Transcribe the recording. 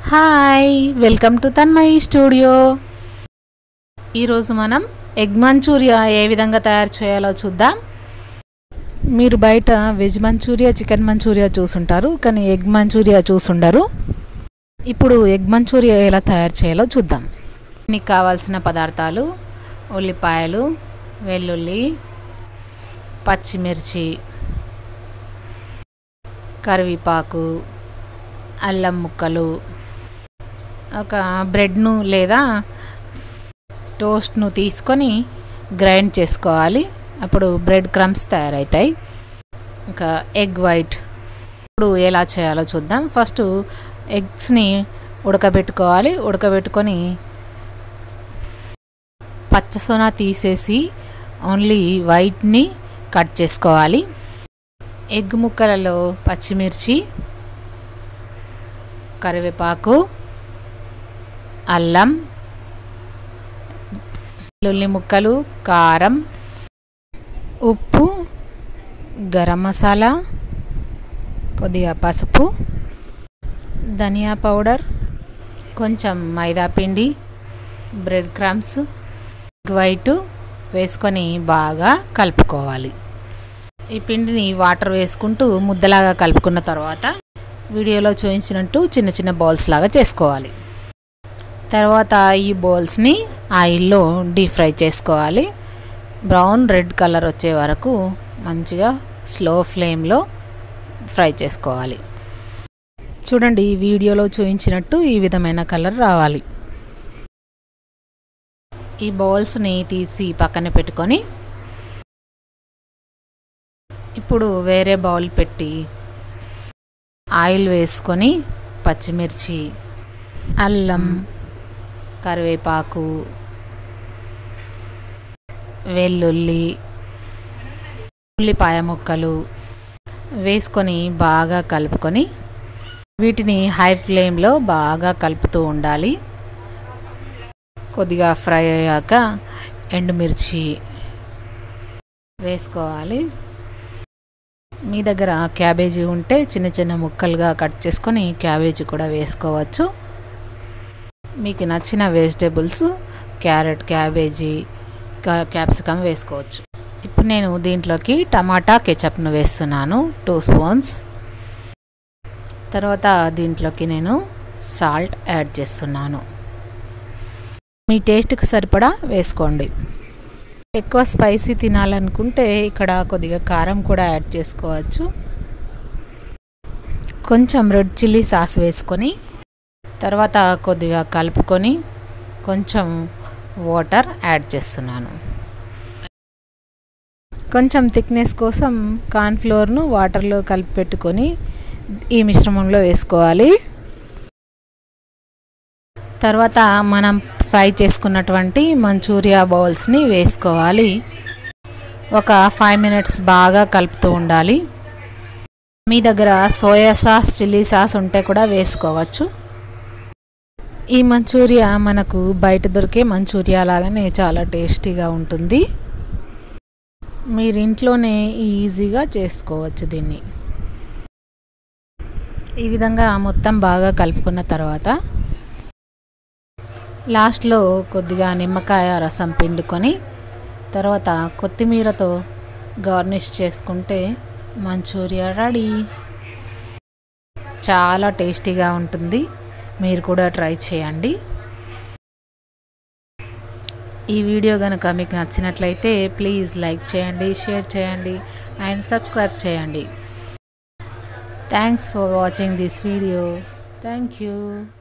Hi welcome to Tanmayi studio. ఈరోజు మనం egg Manchuria ఏ విధంగా తయారు చేయాలో చూద్దాం. మీరు బయట వెజ్ మంచూరియా, చికెన్ మంచూరియా చూసుంటారు, కానీ ఎగ్ మంచూరియా చూసుండరు. ఇప్పుడు ఎగ్ మంచూరియా ఎలా తయారు చేయాలో చూద్దాం. దీనికి కావాల్సిన పదార్థాలు: ఉల్లిపాయలు, వెల్లుల్లి, పచ్చిమిర్చి, కరివేపాకు, అల్లం ముక్కలు, ఒక బ్రెడ్ను లేదా టోస్ట్ను తీసుకొని గ్రైండ్ చేసుకోవాలి. అప్పుడు బ్రెడ్ క్రమ్స్ తయారవుతాయి. ఇంకా ఎగ్ వైట్. ఇప్పుడు ఎలా చేయాలో చూద్దాం. ఫస్ట్ ఎగ్స్ని ఉడకబెట్టుకోవాలి. ఉడకబెట్టుకొని పచ్చసొన తీసేసి ఓన్లీ వైట్ని కట్ చేసుకోవాలి. ఎగ్ ముక్కలలో పచ్చిమిర్చి, కరివేపాకు, అల్లం, వెల్లుల్లి ముక్కలు, కారం, ఉప్పు, గరం మసాలా, కొద్దిగా పసుపు, ధనియా పౌడర్, కొంచెం మైదా పిండి, బ్రెడ్ క్రమ్స్, ఎగ్ వైట్ వేసుకొని బాగా కలుపుకోవాలి. ఈ పిండిని వాటర్ వేసుకుంటూ ముద్దలాగా కలుపుకున్న తర్వాత వీడియోలో చూపించినట్టు చిన్న చిన్న బౌల్స్ లాగా చేసుకోవాలి. తర్వాత ఈ బౌల్స్ని ఆయిల్లో డీప్ ఫ్రై చేసుకోవాలి. బ్రౌన్ రెడ్ కలర్ వచ్చే వరకు మంచిగా స్లో ఫ్లేమ్లో ఫ్రై చేసుకోవాలి. చూడండి, ఈ వీడియోలో చూపించినట్టు ఈ విధమైన కలర్ రావాలి. ఈ బౌల్స్ని తీసి పక్కన పెట్టుకొని ఇప్పుడు వేరే బౌల్ పెట్టి ఆయిల్ వేసుకొని పచ్చిమిర్చి, అల్లం, కరివేపాకు, వెల్లుల్లి, ఉల్లిపాయ ముక్కలు వేసుకొని బాగా కలుపుకొని వీటిని హై ఫ్లేమ్లో బాగా కలుపుతూ ఉండాలి. కొద్దిగా ఫ్రై అయ్యాక ఎండుమిర్చి వేసుకోవాలి. మీ దగ్గర క్యాబేజీ ఉంటే చిన్న చిన్న ముక్కలుగా కట్ చేసుకొని క్యాబేజీ కూడా వేసుకోవచ్చు. మీకు నచ్చిన వెజిటేబుల్స్ క్యారెట్, క్యాబేజీ, క్యాప్సికమ్ వేసుకోవచ్చు. ఇప్పుడు నేను దీంట్లోకి టమాటా కెచప్ను వేస్తున్నాను 2 స్పూన్స్. తర్వాత దీంట్లోకి నేను సాల్ట్ యాడ్ చేస్తున్నాను. మీ టేస్ట్కి సరిపడా వేసుకోండి. ఎక్కువ స్పైసీ తినాలనుకుంటే ఇక్కడ కొద్దిగా కారం కూడా యాడ్ చేసుకోవచ్చు. కొంచెం రెడ్ చిల్లీ సాస్ వేసుకొని తర్వాత కొద్దిగా కలుపుకొని కొంచెం వాటర్ యాడ్ చేస్తున్నాను. కొంచెం థిక్నెస్ కోసం కార్న్ఫ్లోర్ను వాటర్లో కలిపి పెట్టుకొని ఈ మిశ్రమంలో వేసుకోవాలి. తర్వాత మనం ఫ్రై చేసుకున్నటువంటి మంచూరియా బౌల్స్ని వేసుకోవాలి. ఒక 5 మినిట్స్ బాగా కలుపుతూ ఉండాలి. మీ దగ్గర సోయా సాస్, చిల్లీ సాస్ ఉంటే కూడా వేసుకోవచ్చు. ఈ మంచూరియా మనకు బయట దొరికే మంచూరియా లాగానే చాలా టేస్టీగా ఉంటుంది. మీరు ఇంట్లోనే ఈజీగా చేసుకోవచ్చు దీన్ని. ఈ విధంగా మొత్తం బాగా కలుపుకున్న తర్వాత లాస్ట్లో కొద్దిగా నిమ్మకాయ రసం పిండుకొని తర్వాత కొత్తిమీరతో గార్నిష్ చేసుకుంటే మంచూరియా రెడీ. చాలా టేస్టీగా ఉంటుంది. మీరు కూడా ట్రై చేయండి. ఈ వీడియో కనుక మీకు నచ్చినట్లయితే ప్లీజ్ లైక్ చేయండి, షేర్ చేయండి అండ్ సబ్స్క్రైబ్ చేయండి. Thanks for watching this video. Thank you.